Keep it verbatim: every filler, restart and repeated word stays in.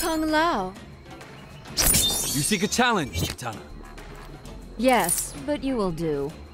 Kung Lao. You seek a challenge, Kitana. Yes, but you will do.